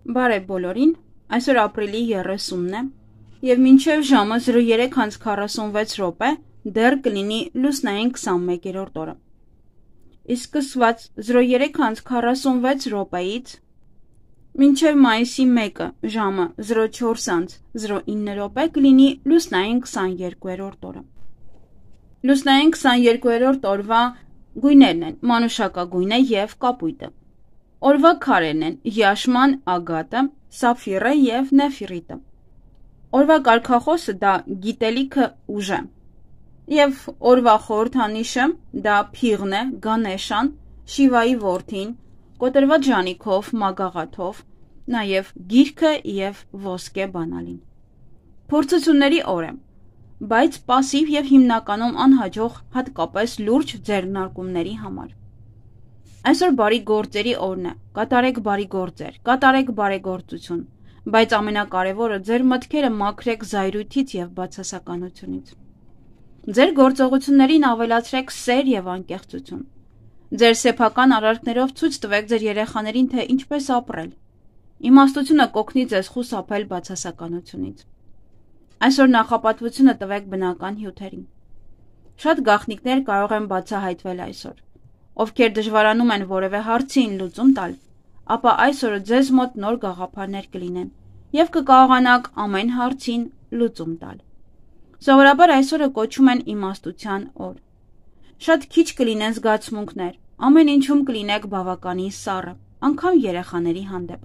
Բարև բոլորին, այսօր ապրիլի 30-ն է և մինչև ժամը 03:46 դեռ կլինի լուսնային 21-րդ օրը։ Իսկ սկսված 03:46-ից մինչև մայիսի 1-ը ժամը 04:09 կլինի լուսնային 22-րդ օրը։ Լուսնային 22-րդ օրվա գույներն են մանուշակագույնը և կապույտը։ Օրվա քարերն են յաշման, ագատը, սափիրը և նեֆիրիտը։ Օրվա կարգախոսը դա գիտելիքը ուժ է։ Եվ օրվա խորհրդանիշը դա փիղն է, գանեշան, շիվայի որդին, կոտրված ժանիքով, մագաղաթով, նաև գիրքը և ոսկե բանալին։ Փորձությունների օր է, բայց պասիվ և հիմնականում անհաջող, հատկապես լուրջ ձեռնարկումների համար։ Այսօր բարի գործերի օրն է, կատարեք բարի գործեր, կատարեք բարեգործություն, բայց ամենակարևորը ձեր մտքերը մաքրեք զայրույթից և բացասականությունից։ Ձեր գործողություններին ավելացրեք սեր և անկեղծություն։ Ձեր սեփական արարքներով ցույց տվեք ձեր երեխաներին, թե ինչպես ապրել։ Իմաստությունը կօգնի ձեզ խուսափել բացասականությունից։ Այսօր նախապատվությունը տվեք բնական հյութերին։ Շատ գաղտնիքներ կարող են բացահայտվել այսօր։ Ովքեր դժվարանում են որևէ հարցին լուծում տալ, ապա այսօրը ձեզ մոտ նոր գաղափարներ կլինեն և կկարողանաք ամեն հարցին լուծում տալ։ Սովորաբար այսօրը կոչում են իմաստության օր։ Շատ քիչ կլինեն զգացմունքներ, ամեն ինչում կլինեք բավականին սառը, անգամ երեխաների հանդեպ։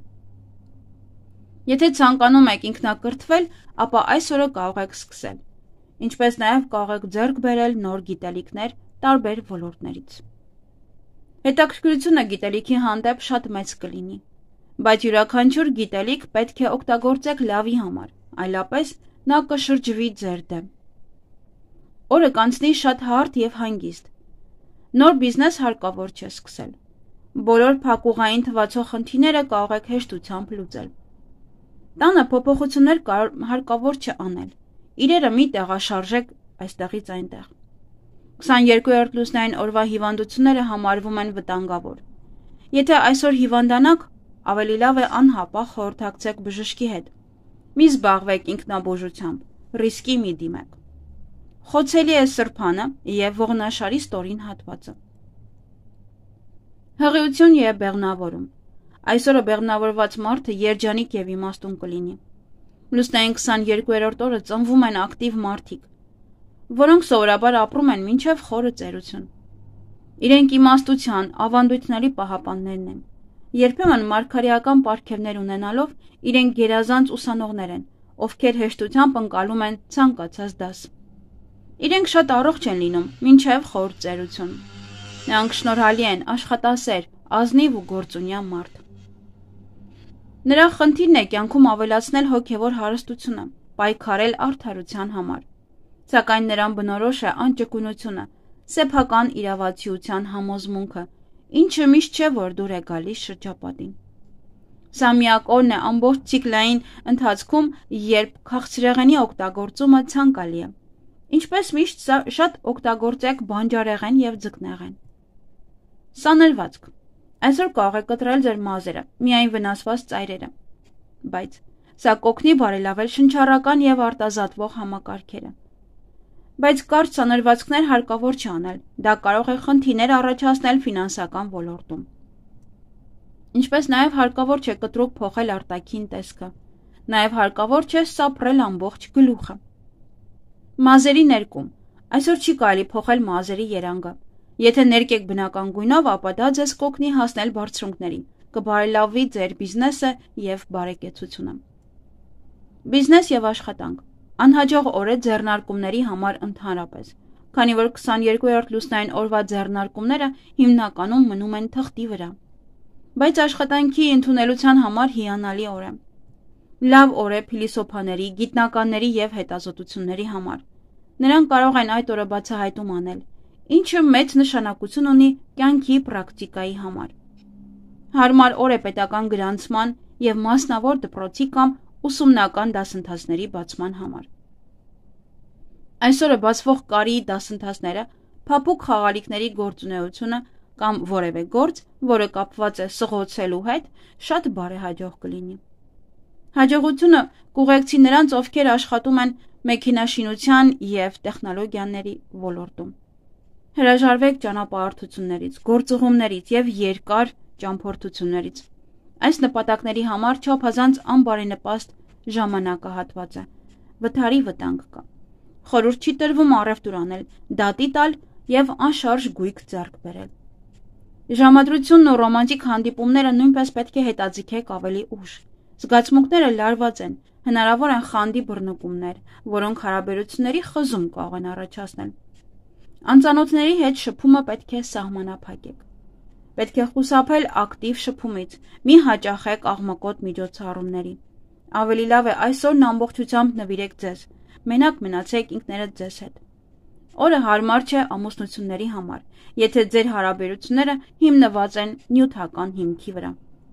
Եթե ցանկանում եք ինքնակրթվել, ապա այսօրը կարող եք սկսել, ինչպես նաև կարող եք ձեռք բերել նոր գիտելիքներ տարբեր ոլորտներից։ Հետաքրքրությունը գիտելիքի հանդեպ շատ մեծ կլինի, բայց յուրաքանչյուր գիտելիք պետք է օգտագործեք լավի համար, այլապես նա կշրջվի ձեր դեմ։ Օրը կանցնի շատ հարթ և հանգիստ։ Նոր բիզնես հարկավոր չէ սկսել։ Բոլոր փակուղային թվացող խնդիրները կարող եք հեշտությամբ լուծել։ Տանը փոփոխություններ հարկավոր չէ անել։ Իրերը մի տեղաշարժեք այստեղից այնտեղ։ 22-րդ լուսնային օրվա հիվանդությունները համարվում են վտանգավոր։ Եթե այսօր հիվանդանաք, ավելի լավ է անհապաղ խորհրդակցեք բժշկի հետ։ Մի զբաղվեք ինքնաբուժությամբ, ռիսկի մի դիմեք։ Խոցելի է սրբանը և ողնաշարի ստորին հատվածը։ Հղիություն և բեղմնավորում։ Այսօրը բեղմնավորված մարդը երջանիկ և իմաստուն կլինի։ Լուսնային 22-րդ օրը ծնվում են ակտիվ մարդիկ, որոնք սովորաբար ապրում են մինչև խորը ծերություն։ Իրենք իմաստության, ավանդույթների պահապաններն են։ Երբեմն մարգարեական պարգևներ ունենալով իրենք գերազանց ուսանողներ են, ովքեր հեշտությամբ ընկալում են ցանկացած դաս։ Իրենք շատ առողջ են լինում մինչև խոր ծերություն։ Նրանք շնորհալի են, աշխատասեր, ազնիվ ու գործունյա մարդ։ Նրա խնդիրն է կյանքում ավելացնել հոգևոր հարստությունը, պայքարել արդարության համար։ Սակայն նրան բնորոշ է անճկունությունը, սեփական իրավացիության համոզմունքը, ինչը միշտ չէ, որ դուր է գալիս շրջապատին։ Սա միակ օրն է ամբողջ ցիկլային ընթացքում, երբ քաղցրեղենի օգտագործումը ցանկալի է։ Ինչպես միշտ շատ օգտագործեք բանջարեղեն և ձկնեղեն։ Սանրվածք։ Այսօր կարող եք կտրել ձեր մազերը, միայն վնասված ծայրերը։ Բայց սա կօգնի բարելավել շնչառական և արտազատվող համակարգերը։ Բայց կարճ սանրվածքներ հարկավոր չի անել, դա կարող է խնդիրներ առաջացնել ֆինանսական ոլորտում։ Ինչպես նաև հարկավոր չէ կտրուկ փոխել արտաքին տեսքը։ Նաև հարկավոր չէ սափրել ամբողջ գլուխը։ Մազերի ներկում։ Այսօր չի կարելի փոխել մազերի երանգը։ Եթե ներկեք բնական գույնով, ապա դա ձեզ կօգնի հասնել բարձրունքներին, կբարելավի ձեր բիզնեսը և բարեկեցությունը։ Բիզնես և աշխատանք։ Անհաջող օր է ձեռնարկումների համար ընդհանրապես, քանի որ 22-րդ լուսնային օրվա ձեռնարկումները հիմնականում մնում են թղթի վրա։ Բայց աշխատանքի ընդունելության համար հիանալի օր է։ Լավ օր է փիլիսոփաների, գիտնականների և հետազոտությունների համար։ Նրանք կարող են այդ օրը բացահայտում անել, ինչը մեծ նշանակություն ունի կյանքի պրակտիկայի համար։ Հարմար օր է պետական գրանցման և մասնավոր դպրոցի կամ ուսումնական դասընթացների բացման համար։ Այսօրը բացվող կարի դասընթացները, փափուկ խաղալիքների գործունեությունը կամ որևէ գործ, որը կապված է սղոցելու հետ, շատ բարեհաջող կլինի։ Հաջողությունը կուղեկցի նրանց, ովքեր աշխատում են մեքենաշինության և տեխնոլոգիաների ոլորտում։ Հրաժարվեք ճանապարհորդություններից, գործուղումներից և երկար ճամփորդություններից։ Այս նպատակների համար չափազանց անբարենպաստ ժամանակահատված է, վթարի վտանգ կա։ Խորհուրդ չի տրվում առևտուր անել, դատի տալ և անշարժ գույք ձեռք բերել։ Ժամադրությունն ու ռոմանտիկ հանդիպումները նույնպես պետք է հետաձգեք ավելի ուշ։ Զգացմունքները լարված են, հնարավոր են խանդի բռնկումներ, որոնք հարաբերությունների խզում կարող են առաջացնել։ Անծանոթների հետ շփումը պետք է սահմանափակեք։ Պետք է խուսափել ակտիվ շփումից, մի հաճախեք աղմկոտ միջոցառումների։ Ավելի լավ է այսօրն ամբողջությամբ նվիրեք ձեզ, մենակ մնացեք ինքներդ ձեզ հետ։ Օրը հարմար չէ ամուսնությունների համար, եթե ձեր հարաբերությունները հիմնված են նյութական հիմքի վրա։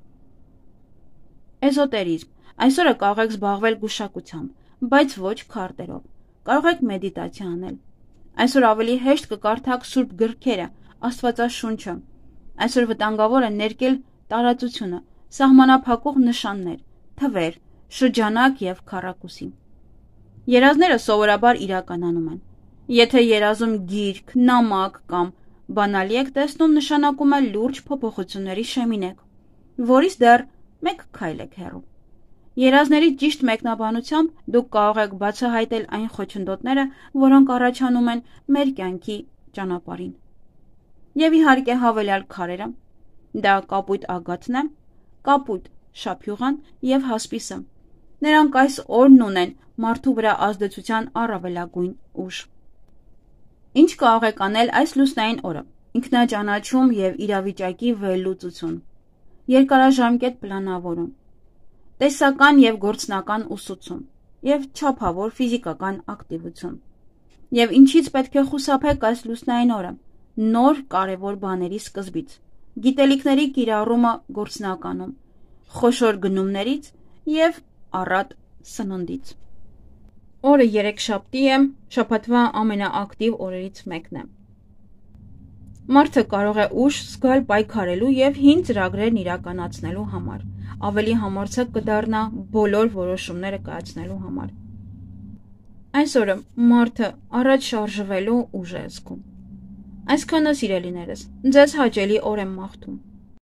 Էզոտերիզմ։ Այսօրը կարող եք զբաղվել գուշակությամբ, բայց ոչ քարտերով։ Կարող եք մեդիտացիա անել։ Այսօր ավելի հեշտ կկարդաք սուրբ գրքերը, Աստվածաշունչը։ Այսօր վտանգավոր է ներկել տարածությունը, սահմանափակող նշաններ, թվեր, շրջանակ և քառակուսի։ Երազները սովորաբար իրականանում են։ Եթե երազում գիրք, նամակ կամ բանալի եք տեսնում, նշանակում է լուրջ փոփոխությունների շեմին եք, որից դեռ մեկ քայլ եք հեռու։ Երազների ճիշտ մեկնաբանությամբ դուք կարող եք բացահայտել այն խոչընդոտները, որոնք առաջանում են մեր կյանքի ճանապարհին։ Եվ իհարկե հավելյալ քարերը, դա կապույտ ագաթն է, կապույտ շափյուղան և հասպիսը։ Նրանք այս օրն ունեն մարդու վրա ազդեցության առավելագույն ուժ։ Ինչ կարող եք անել այս լուսնային օրը։ Ինքնաճանաչում և իրավիճակի վերլուծություն, երկարաժամկետ պլանավորում, տեսական և գործնական ուսուցում և չափավոր ֆիզիկական ակտիվություն։ Եվ ինչից պետք է խուսափեք այս լուսնային օրը։ Նոր կարևոր բաների սկզբից, գիտելիքների կիրառումը գործնականում, խոշոր գնումներից և առատ սննդից։ Օրը երեքշաբթի է, շաբաթվա ամենաակտիվ օրերից մեկն է։ Մարդը կարող է ուշ զգալ պայքարելու և հին ծրագրերն իրականացնելու համար, ավելի համարձակ կդառնա բոլոր որոշումները կայացնելու համար։ Այս օրը մարդը առաջ շարժվելու ուժ է զգում։ Այսքանը, սիրելիներս, ձեզ հաճելի օր եմ մաղթում։